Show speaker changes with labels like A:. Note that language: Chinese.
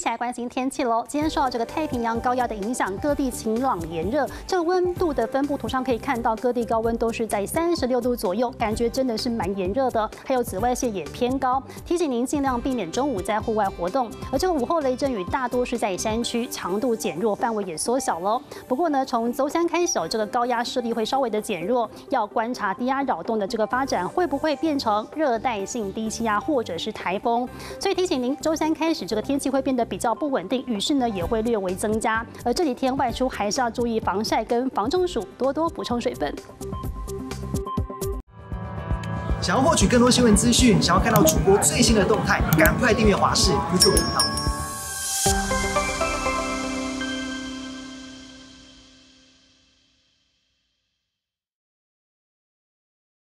A: 起来关心天气喽。今天受到这个太平洋高压的影响，各地晴朗炎热。这个温度的分布图上可以看到，各地高温都是在36度左右，感觉真的是蛮炎热的。还有紫外线也偏高，提醒您尽量避免中午在户外活动。而这个午后雷阵雨大多是在山区，强度减弱，范围也缩小了。不过呢，从周三开始，这个高压势力会稍微的减弱，要观察低压扰动的这个发展会不会变成热带性低气压或者是台风。所以提醒您，周三开始这个天气会变得比较不稳定，雨势呢也会略微增加。而这几天外出还是要注意防晒跟防中暑，多多补充水分。
B: 想要获取更多新闻资讯，想要看到主播最新的动态，赶快订阅华视 YouTube 频道。